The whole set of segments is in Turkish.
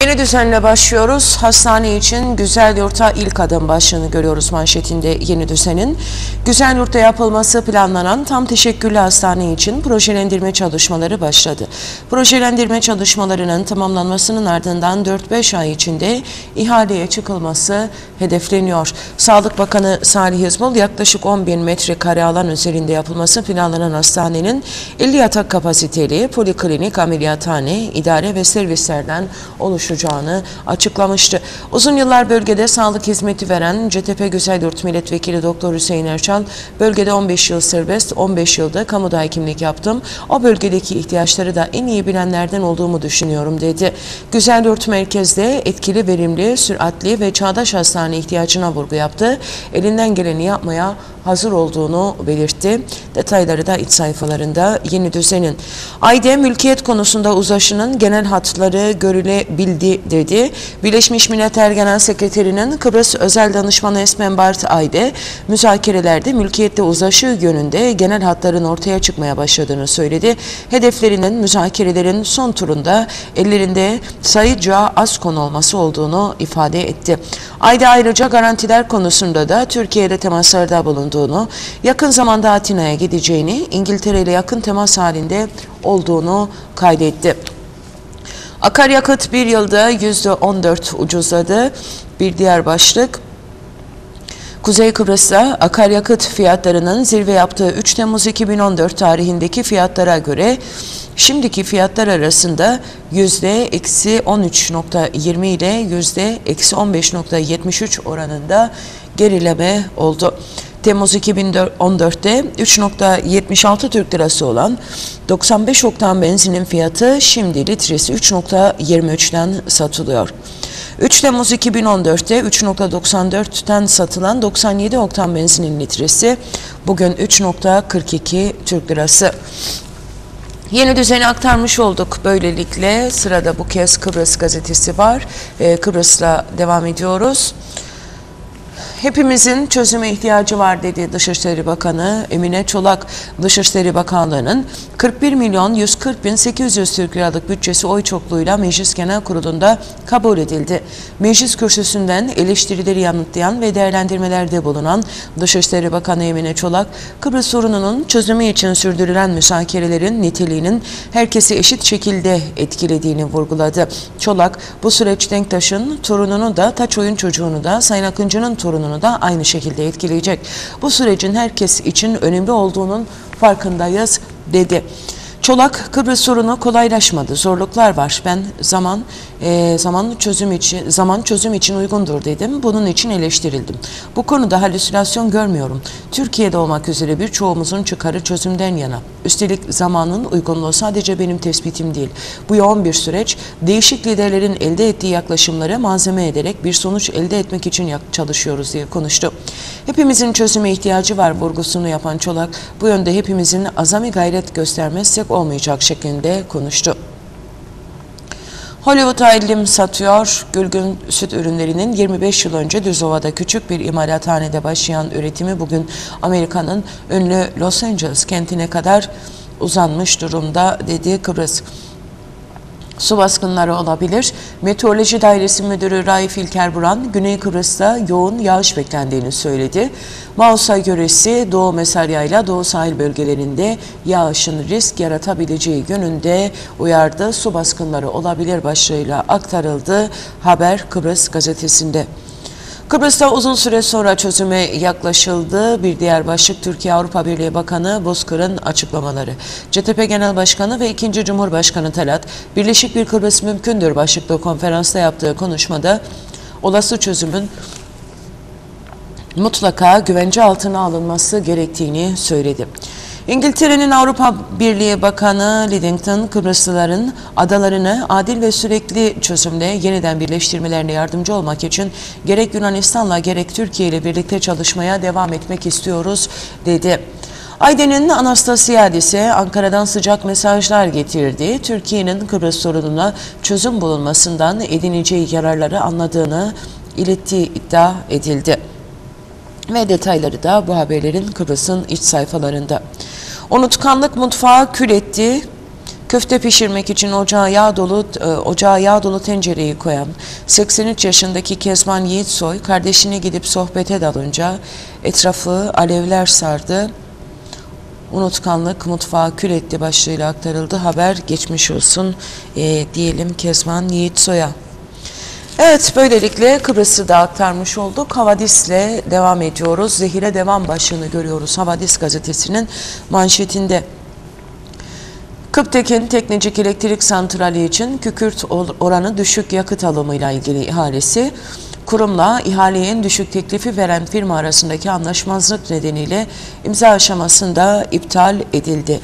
Yeni düzenle başlıyoruz. Hastane için Güzelyurt'a ilk adım başlığını görüyoruz manşetinde Yeni Düzen'in. Güzelyurt'ta yapılması planlanan tam teşekküllü hastane için projelendirme çalışmaları başladı. Projelendirme çalışmalarının tamamlanmasının ardından 4-5 ay içinde ihaleye çıkılması hedefleniyor. Sağlık Bakanı Salih Hizbul yaklaşık 10.000 metrekare alan üzerinde yapılması planlanan hastanenin 50 yatak kapasiteli poliklinik, ameliyathane, idare ve servislerden oluşacağını açıklamıştı. Uzun yıllar bölgede sağlık hizmeti veren CTP Güzelyurt Milletvekili Doktor Hüseyin Erçal, bölgede 15 yıl serbest, 15 yılda kamuda hekimlik yaptım. O bölgedeki ihtiyaçları da en iyi bilenlerden olduğumu düşünüyorum dedi. Güzelyurt merkezde etkili, verimli, süratli ve çağdaş hastane ihtiyacına vurgu yaptı. Elinden geleni yapmaya hazır olduğunu belirtti. Detayları da iç sayfalarında Yeni Düzen'in. AİDE mülkiyet konusunda uzlaşının genel hatları görülebildi dedi. Birleşmiş Milletler Genel Sekreterinin Kıbrıs Özel Danışmanı Esmen Bart AİDE müzakerelerde mülkiyette uzlaşı yönünde genel hatların ortaya çıkmaya başladığını söyledi. Hedeflerinin müzakerelerin son turunda ellerinde sayıca az konu olması olduğunu ifade etti. AİDE ayrıca garantiler konusunda da Türkiye'de temaslarda bulunduğunu, yakın zamanda Atina'ya gideceğini, İngiltere ile yakın temas halinde olduğunu kaydetti. Akaryakıt bir yılda %14 ucuzladı. Bir diğer başlık. Kuzey Kıbrıs'ta akaryakıt fiyatlarının zirve yaptığı 3 Temmuz 2014 tarihindeki fiyatlara göre şimdiki fiyatlar arasında %-13.20 ile %-15.73 oranında gerileme oldu. Temmuz 2014'te 3.76 Türk Lirası olan 95 oktan benzinin fiyatı şimdi litresi 3.23'ten satılıyor. 3 Temmuz 2014'te 3.94'ten satılan 97 oktan benzinin litresi bugün 3.42 Türk Lirası. Yeni Düzen'i aktarmış olduk. Böylelikle sırada bu kez Kıbrıs gazetesi var. Kıbrıs'la devam ediyoruz. Hepimizin çözüme ihtiyacı var dedi Dışişleri Bakanı Emine Çolak. Dışişleri Bakanlığı'nın 41.140.800 Türk Liralık bütçesi oy çokluğuyla Meclis Genel Kurulu'nda kabul edildi. Meclis kürsüsünden eleştirileri yanıtlayan ve değerlendirmelerde bulunan Dışişleri Bakanı Emine Çolak, Kıbrıs sorununun çözümü için sürdürülen müzakerelerin niteliğinin herkesi eşit şekilde etkilediğini vurguladı. Çolak, bu süreç Denktaş'ın torununu da, Taçoy'un çocuğunu da, Sayın Akıncı'nın torununu da aynı şekilde etkileyecek. Bu sürecin herkes için önemli olduğunun farkındayız dedi. Çolak, Kıbrıs sorunu kolaylaşmadı. Zorluklar var. Ben zaman çözüm için uygundur dedim. Bunun için eleştirildim. Bu konuda halüsinasyon görmüyorum. Türkiye'de olmak üzere birçoğumuzun çıkarı çözümden yana. Üstelik zamanın uygunluğu sadece benim tespitim değil. Bu yoğun bir süreç, değişik liderlerin elde ettiği yaklaşımları malzeme ederek bir sonuç elde etmek için çalışıyoruz diye konuştu. Hepimizin çözüme ihtiyacı var vurgusunu yapan Çolak, bu yönde hepimizin azami gayret göstermezsek olmayacak şeklinde konuştu. Hollywood'a ellim satıyor. Gülgün süt ürünlerinin 25 yıl önce Düzova'da küçük bir imalathanede başlayan üretimi bugün Amerika'nın ünlü Los Angeles kentine kadar uzanmış durumda dedi Kıbrıs. Su baskınları olabilir. Meteoroloji Dairesi Müdürü Raif İlker Buran, Güney Kıbrıs'ta yoğun yağış beklendiğini söyledi. Mausa yöresi Doğu Mesarya ile Doğu sahil bölgelerinde yağışın risk yaratabileceği yönünde uyardı. Su baskınları olabilir başlığıyla aktarıldı Haber Kıbrıs gazetesinde. Kıbrıs'ta uzun süre sonra çözüme yaklaşıldı. Bir diğer başlık Türkiye Avrupa Birliği Bakanı Bozkır'ın açıklamaları. CTP Genel Başkanı ve 2. Cumhurbaşkanı Talat, Birleşik bir Kıbrıs mümkündür başlıklı konferansta yaptığı konuşmada olası çözümün mutlaka güvence altına alınması gerektiğini söyledi. İngiltere'nin Avrupa Birliği Bakanı Lidington, Kıbrıslıların adalarını adil ve sürekli çözümle yeniden birleştirmelerine yardımcı olmak için gerek Yunanistan'la gerek Türkiye ile birlikte çalışmaya devam etmek istiyoruz dedi. AİDE'nin Anastasiadis'e Ankara'dan sıcak mesajlar getirdi. Türkiye'nin Kıbrıs sorununa çözüm bulunmasından edineceği yararları anladığını ilettiği iddia edildi. Ve detayları da bu haberlerin Kıbrıs'ın iç sayfalarında. Unutkanlık mutfağı kül etti. Köfte pişirmek için ocağa yağ dolu tencereyi koyan 83 yaşındaki Kezban Yiğitsoy kardeşine gidip sohbete dalınca etrafı alevler sardı. Unutkanlık mutfağı kül etti başlığıyla aktarıldı. Haber geçmiş olsun diyelim Kezban Yiğitsoy'a. Evet, böylelikle Kıbrıs'ı da aktarmış olduk. Havadis'le devam ediyoruz. Zehire devam başlığını görüyoruz Havadis gazetesinin manşetinde. Kıptek'in Teknecik Elektrik Santrali için kükürt oranı düşük yakıt alımıyla ilgili ihalesi, kurumla ihaleye en düşük teklifi veren firma arasındaki anlaşmazlık nedeniyle imza aşamasında iptal edildi.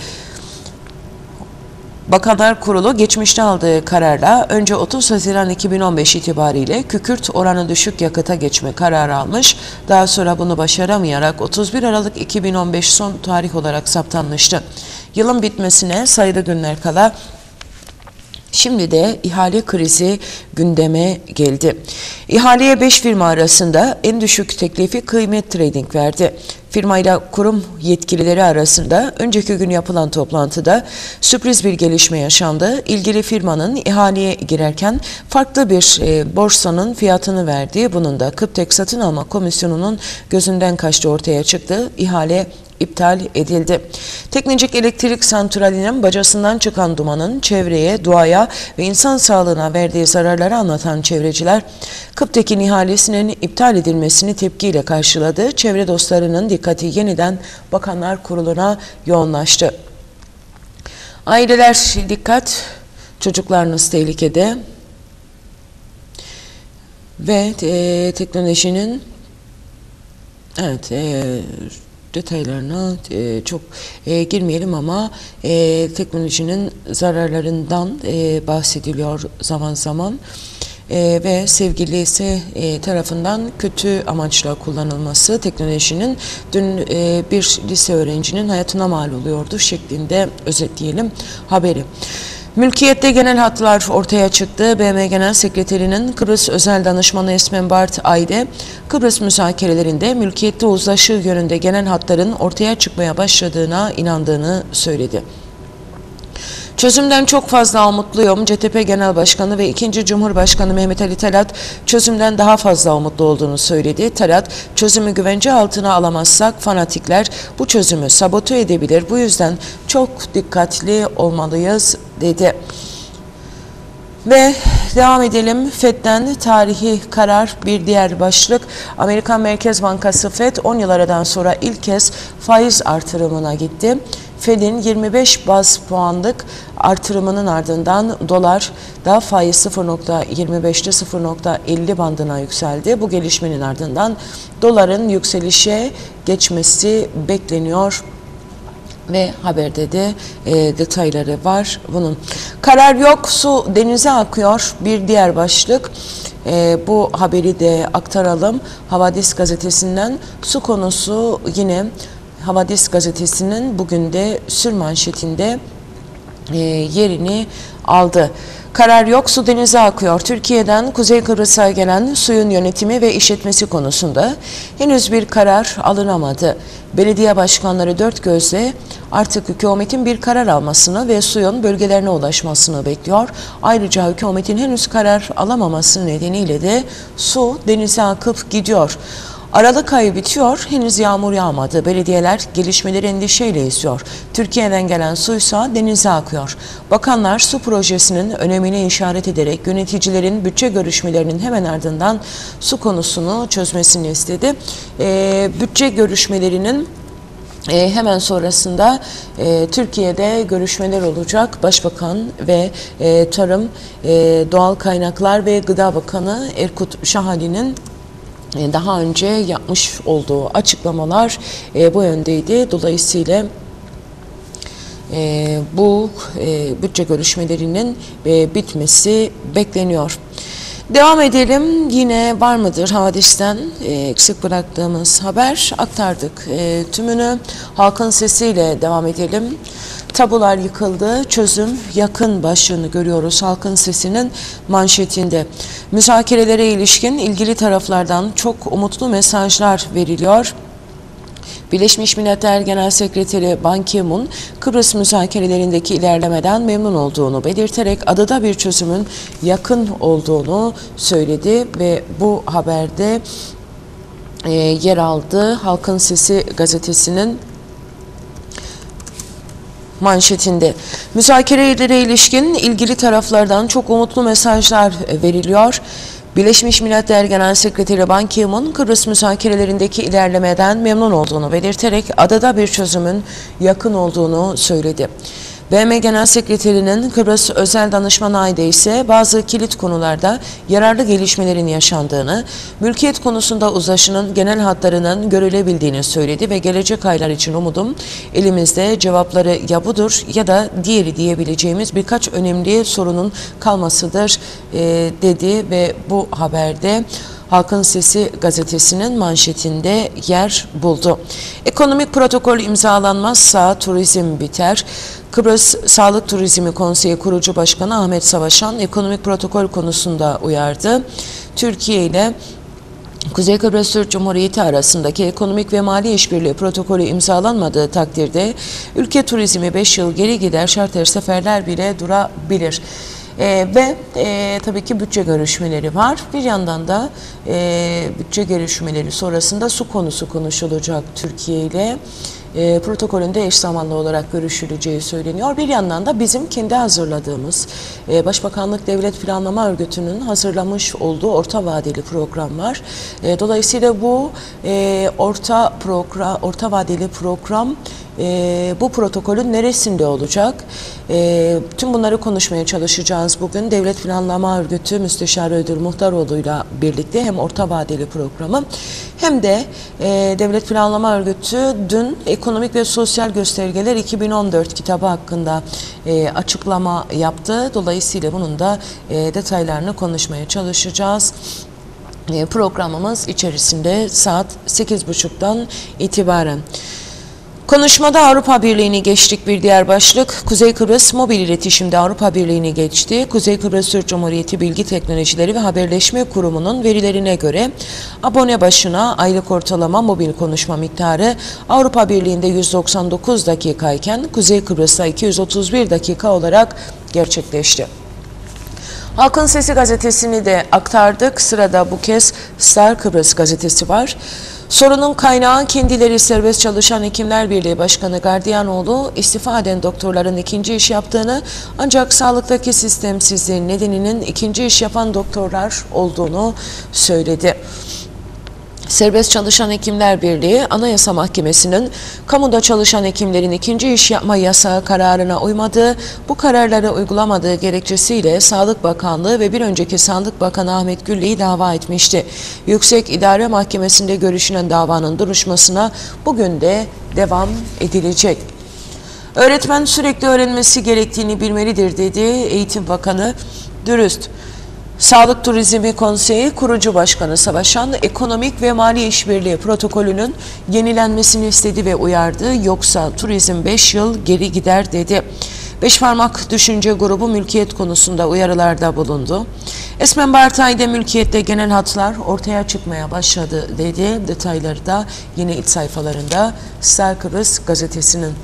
Bakanlar Kurulu geçmişte aldığı kararla önce 30 Haziran 2015 itibariyle kükürt oranı düşük yakıta geçme kararı almış. Daha sonra bunu başaramayarak 31 Aralık 2015 son tarih olarak saptanmıştı. Yılın bitmesine sayılı günler kala şimdi de ihale krizi gündeme geldi. İhaleye 5 firma arasında en düşük teklifi Kıymet Trading verdi. Firmayla kurum yetkilileri arasında önceki gün yapılan toplantıda sürpriz bir gelişme yaşandı. İlgili firmanın ihaleye girerken farklı bir borsanın fiyatını verdiği, bunun da Kıptek Satın Alma Komisyonu'nun gözünden kaçtığı ortaya çıktı. İhale iptal edildi. Teknecik Elektrik Santrali'nin bacasından çıkan dumanın çevreye, doğaya ve insan sağlığına verdiği zararları anlatan çevreciler, Kıptek'in ihalesinin iptal edilmesini tepkiyle karşıladı. Çevre dostlarının dikkati yeniden Bakanlar Kurulu'na yoğunlaştı. Aileler dikkat, çocuklarınız tehlikede ve teknolojinin detaylarına çok girmeyelim ama teknolojinin zararlarından bahsediliyor zaman zaman ve sevgilisi tarafından kötü amaçla kullanılması teknolojinin dün bir lise öğrencinin hayatına mal oluyordu şeklinde özetleyelim haberi. Mülkiyette genel hatlar ortaya çıktı. BM Genel Sekreterinin Kıbrıs Özel Danışmanı Esmen Bart Ayde, Kıbrıs müzakerelerinde mülkiyette uzlaşı yönünde genel hatların ortaya çıkmaya başladığına inandığını söyledi. Çözümden çok fazla umutluyum. CTP Genel Başkanı ve 2. Cumhurbaşkanı Mehmet Ali Talat çözümden daha fazla umutlu olduğunu söyledi. Talat, çözümü güvence altına alamazsak fanatikler bu çözümü sabote edebilir. Bu yüzden çok dikkatli olmalıyız dedi. Ve devam edelim. FED'den tarihi karar bir diğer başlık. Amerikan Merkez Bankası FED 10 yıl aradan sonra ilk kez faiz artırımına gitti. FED'in 25 baz puanlık artırımının ardından dolar da faiz 0.25'te 0.50 bandına yükseldi. Bu gelişmenin ardından doların yükselişe geçmesi bekleniyor. Ve haberde de detayları var bunun. Karar yok, su denize akıyor. Bir diğer başlık. Bu haberi de aktaralım. Havadis gazetesinden su konusu yine Havadis gazetesinin bugün de sürmanşetinde yerini aldı. Karar yok, su denize akıyor. Türkiye'den Kuzey Kıbrıs'a gelen suyun yönetimi ve işletmesi konusunda henüz bir karar alınamadı. Belediye başkanları dört gözle artık hükümetin bir karar almasını ve suyun bölgelerine ulaşmasını bekliyor. Ayrıca hükümetin henüz karar alamaması nedeniyle de su denize akıp gidiyor. Aralık ayı bitiyor, henüz yağmur yağmadı. Belediyeler gelişmeleri endişeyle izliyor. Türkiye'den gelen suysa denize akıyor. Bakanlar su projesinin önemine işaret ederek yöneticilerin bütçe görüşmelerinin hemen ardından su konusunu çözmesini istedi. Bütçe görüşmelerinin hemen sonrasında Türkiye'de görüşmeler olacak. Başbakan ve Tarım, Doğal Kaynaklar ve Gıda Bakanı Erkut Şahali'nin daha önce yapmış olduğu açıklamalar bu yöndeydi. Dolayısıyla bu bütçe görüşmelerinin bitmesi bekleniyor. Devam edelim. Yine var mıdır Havadis'ten eksik bıraktığımız haber aktardık. Tümünü halkın sesiyle devam edelim. Tabular yıkıldı, çözüm yakın başlığını görüyoruz halkın sesinin manşetinde. Müzakerelere ilişkin ilgili taraflardan çok umutlu mesajlar veriliyor. Birleşmiş Milletler Genel Sekreteri Ban Ki-moon, Kıbrıs müzakerelerindeki ilerlemeden memnun olduğunu belirterek adada bir çözümün yakın olduğunu söyledi ve bu haberde yer aldı. Halkın Sesi gazetesinin manşetinde. Müzakerelere ilişkin ilgili taraflardan çok umutlu mesajlar veriliyor. Birleşmiş Milletler Genel Sekreteri Ban Ki-moon, Kıbrıs müzakerelerindeki ilerlemeden memnun olduğunu belirterek adada bir çözümün yakın olduğunu söyledi. BM Genel Sekreterinin Kıbrıs Özel Danışman Ayde ise bazı kilit konularda yararlı gelişmelerin yaşandığını, mülkiyet konusunda uzlaşının genel hatlarının görülebildiğini söyledi ve gelecek aylar için umudum elimizde cevapları ya budur ya da diğeri diyebileceğimiz birkaç önemli sorunun kalmasıdır dedi ve bu haberde Halkın Sesi gazetesinin manşetinde yer buldu. Ekonomik protokol imzalanmazsa turizm biter. Kıbrıs Sağlık Turizmi Konseyi Kurucu Başkanı Ahmet Savaşan ekonomik protokol konusunda uyardı. Türkiye ile Kuzey Kıbrıs Türk Cumhuriyeti arasındaki ekonomik ve mali işbirliği protokolü imzalanmadığı takdirde ülke turizmi 5 yıl geri gider, şarter seferler bile durabilir. Tabii ki bütçe görüşmeleri var. Bir yandan da bütçe görüşmeleri sonrasında su konusu konuşulacak Türkiye ile. Protokolünde eş zamanlı olarak görüşüleceği söyleniyor. Bir yandan da bizim kendi hazırladığımız Başbakanlık Devlet Planlama Örgütü'nün hazırlamış olduğu orta vadeli program var. Dolayısıyla bu orta vadeli program bu protokolün neresinde olacak? Tüm bunları konuşmaya çalışacağız bugün. Devlet Planlama Örgütü Müsteşarı Ödül Muhtaroğlu'yla birlikte hem orta vadeli programı hem de Devlet Planlama Örgütü dün Ekonomik ve Sosyal Göstergeler 2014 kitabı hakkında açıklama yaptı. Dolayısıyla bunun da detaylarını konuşmaya çalışacağız. Programımız içerisinde saat 8.30'dan itibaren. Konuşmada Avrupa Birliği'ni geçtik bir diğer başlık. Kuzey Kıbrıs Mobil İletişim'de Avrupa Birliği'ni geçti. Kuzey Kıbrıs Türk Cumhuriyeti Bilgi Teknolojileri ve Haberleşme Kurumu'nun verilerine göre abone başına aylık ortalama mobil konuşma miktarı Avrupa Birliği'nde 199 dakikayken Kuzey Kıbrıs'ta 231 dakika olarak gerçekleşti. Halkın Sesi gazetesini de aktardık. Sırada bu kez Star Kıbrıs gazetesi var. Sorunun kaynağı kendileri Serbest Çalışan Hekimler Birliği Başkanı Gardiyanoğlu, istifa eden doktorların ikinci iş yaptığını ancak sağlıktaki sistemsizliğin nedeninin ikinci iş yapan doktorlar olduğunu söyledi. Serbest Çalışan Hekimler Birliği, Anayasa Mahkemesi'nin kamuda çalışan hekimlerin ikinci iş yapma yasağı kararına uymadığı, bu kararları uygulamadığı gerekçesiyle Sağlık Bakanlığı ve bir önceki Sağlık Bakanı Ahmet Güllü'yü dava etmişti. Yüksek İdare Mahkemesi'nde görüşülen davanın duruşmasına bugün de devam edilecek. Öğretmen sürekli öğrenmesi gerektiğini bilmelidir dedi Eğitim Bakanı Dürüst. Sağlık Turizmi Konseyi Kurucu Başkanı Savaşan, ekonomik ve mali işbirliği protokolünün yenilenmesini istedi ve uyardı. Yoksa turizm 5 yıl geri gider dedi. Beşparmak Düşünce Grubu mülkiyet konusunda uyarılarda bulundu. Esmen Bartay'da mülkiyette genel hatlar ortaya çıkmaya başladı dedi. Detayları da yeni iç sayfalarında Star Kıbrıs gazetesinin.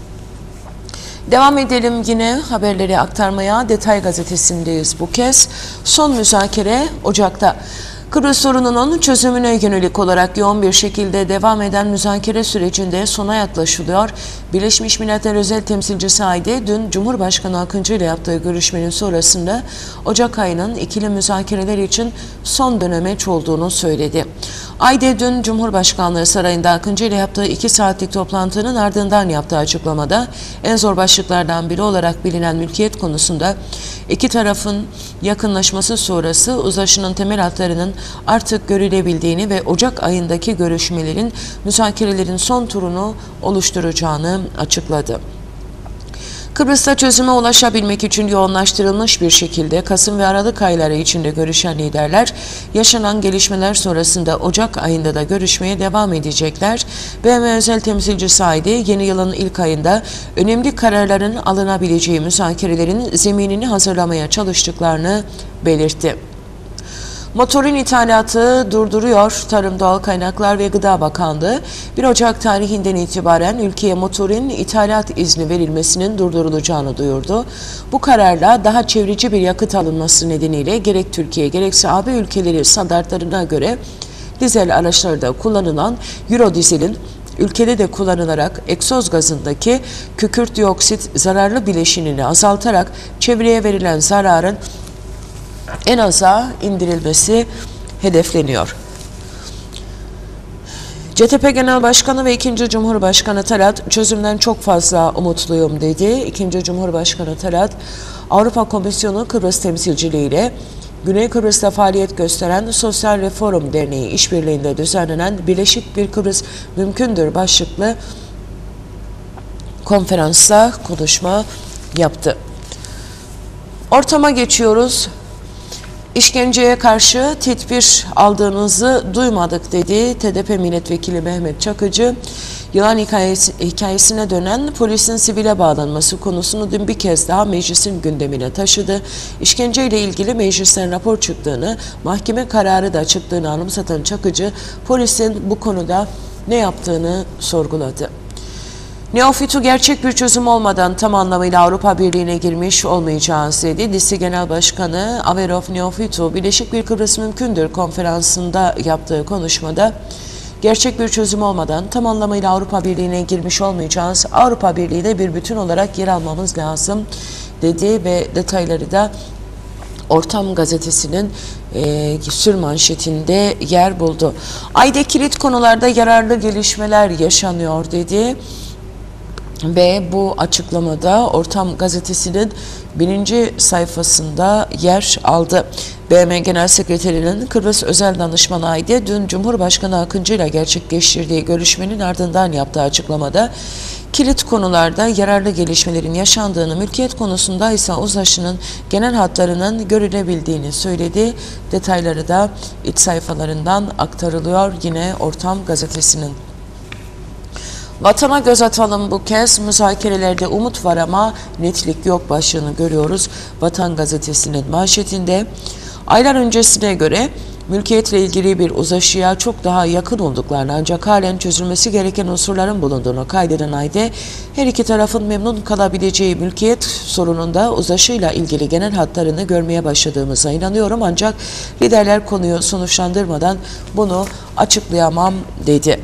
Devam edelim yine haberleri aktarmaya. Detay gazetesindeyiz bu kez. Son müzakere Ocak'ta. Kıbrıs sorununun çözümüne yönelik olarak yoğun bir şekilde devam eden müzakere sürecinde sona yaklaşılıyor. Birleşmiş Milletler Özel Temsilcisi Ayde dün Cumhurbaşkanı Akıncı ile yaptığı görüşmenin sonrasında Ocak ayının ikili müzakereler için son dönemeç olduğunu söyledi. Ayde dün Cumhurbaşkanlığı Sarayı'nda Akıncı ile yaptığı 2 saatlik toplantının ardından yaptığı açıklamada en zor başlıklardan biri olarak bilinen mülkiyet konusunda iki tarafın yakınlaşması sonrası uzlaşının temel hatlarının artık görülebildiğini ve Ocak ayındaki görüşmelerin müzakerelerin son turunu oluşturacağını açıkladı. Kıbrıs'ta çözüme ulaşabilmek için yoğunlaştırılmış bir şekilde Kasım ve Aralık ayları içinde görüşen liderler, yaşanan gelişmeler sonrasında Ocak ayında da görüşmeye devam edecekler. BM Özel Temsilcisi Ayde, yeni yılın ilk ayında önemli kararların alınabileceği müzakerelerin zeminini hazırlamaya çalıştıklarını belirtti. Motorin ithalatı durduruyor. Tarım, Doğal Kaynaklar ve Gıda Bakanlığı 1 Ocak tarihinden itibaren ülkeye motorin ithalat izni verilmesinin durdurulacağını duyurdu. Bu kararla daha çevreci bir yakıt alınması nedeniyle gerek Türkiye gerekse AB ülkeleri standartlarına göre dizel araçlarda kullanılan Eurodizel'in ülkede de kullanılarak egzoz gazındaki kükürt dioksit zararlı bileşinini azaltarak çevreye verilen zararın en aza indirilmesi hedefleniyor. CTP Genel Başkanı ve 2. Cumhurbaşkanı Talat, çözümden çok fazla umutluyum dedi. 2. Cumhurbaşkanı Talat, Avrupa Komisyonu Kıbrıs temsilciliği ile Güney Kıbrıs'ta faaliyet gösteren Sosyal Reform Derneği işbirliğinde düzenlenen Birleşik bir Kıbrıs Mümkündür başlıklı konferansta konuşma yaptı. Ortama geçiyoruz. İşkenceye karşı tedbir aldığınızı duymadık dedi TDP Milletvekili Mehmet Çakıcı. Yılan hikayesine dönen polisin sivile bağlanması konusunu dün bir kez daha meclisin gündemine taşıdı. İşkenceyle ilgili meclisten rapor çıktığını, mahkeme kararı da çıktığını anımsatan Çakıcı, polisin bu konuda ne yaptığını sorguladı. Neofitu gerçek bir çözüm olmadan tam anlamıyla Avrupa Birliği'ne girmiş olmayacağız dedi. DİSİ Genel Başkanı Averof Neofitu, Birleşik bir Kıbrıs Mümkündür konferansında yaptığı konuşmada gerçek bir çözüm olmadan tam anlamıyla Avrupa Birliği'ne girmiş olmayacağız. Avrupa Birliği'ne bir bütün olarak yer almamız lazım dedi ve detayları da Ortam Gazetesi'nin sürmanşetinde yer buldu. Ayda kilit konularda yararlı gelişmeler yaşanıyor dedi. Ve bu açıklamada Ortam Gazetesi'nin 1. sayfasında yer aldı. BM Genel Sekreterinin Kıbrıs Özel Danışmanı Ayde dün Cumhurbaşkanı Akıncı ile gerçekleştirdiği görüşmenin ardından yaptığı açıklamada kilit konularda yararlı gelişmelerin yaşandığını, mülkiyet konusunda ise uzlaşının genel hatlarının görülebildiğini söyledi. Detayları da iç sayfalarından aktarılıyor yine Ortam Gazetesi'nin. Vatana göz atalım bu kez, müzakerelerde umut var ama netlik yok başlığını görüyoruz. Vatan Gazetesi'nin manşetinde aylar öncesine göre mülkiyetle ilgili bir uzlaşıya çok daha yakın olduklarını ancak halen çözülmesi gereken unsurların bulunduğunu kaydeden Ayde, her iki tarafın memnun kalabileceği mülkiyet sorununda uzlaşıyla ilgili genel hatlarını görmeye başladığımıza inanıyorum ancak liderler konuyu sonuçlandırmadan bunu açıklayamam dedi.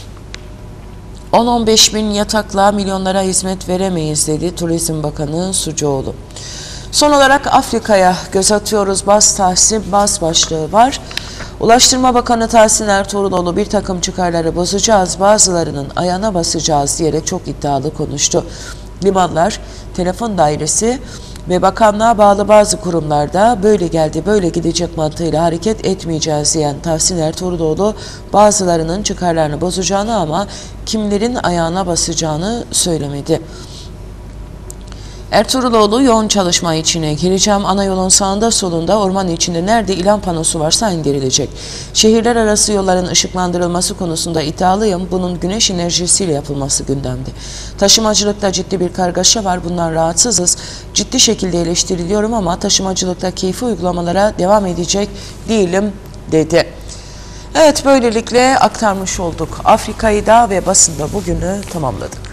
10-15 bin yatakla milyonlara hizmet veremeyiz dedi Turizm Bakanı Sucuoğlu. Son olarak Afrika'ya göz atıyoruz. Bas Tahsin Bas başlığı var. Ulaştırma Bakanı Tahsin Ertuğruloğlu bir takım çıkarları bozacağız, bazılarının ayağına basacağız diyerek çok iddialı konuştu. Limanlar, telefon dairesi ve bakanlığa bağlı bazı kurumlarda böyle geldi böyle gidecek mantığıyla hareket etmeyeceğiz diyen Tahsin Ertuğruloğlu bazılarının çıkarlarını bozacağını ama kimlerin ayağına basacağını söylemedi. Ertuğruloğlu yoğun çalışma içine gireceğim. Ana yolun sağında solunda orman içinde nerede ilan panosu varsa indirilecek. Şehirler arası yolların ışıklandırılması konusunda iddialıyım. Bunun güneş enerjisiyle yapılması gündemde. Taşımacılıkta ciddi bir kargaşa var. Bundan rahatsızız. Ciddi şekilde eleştiriliyorum ama taşımacılıkta keyfi uygulamalara devam edecek değilim dedi. Evet, böylelikle aktarmış olduk. Afrika'yı da ve basında bugünü tamamladık.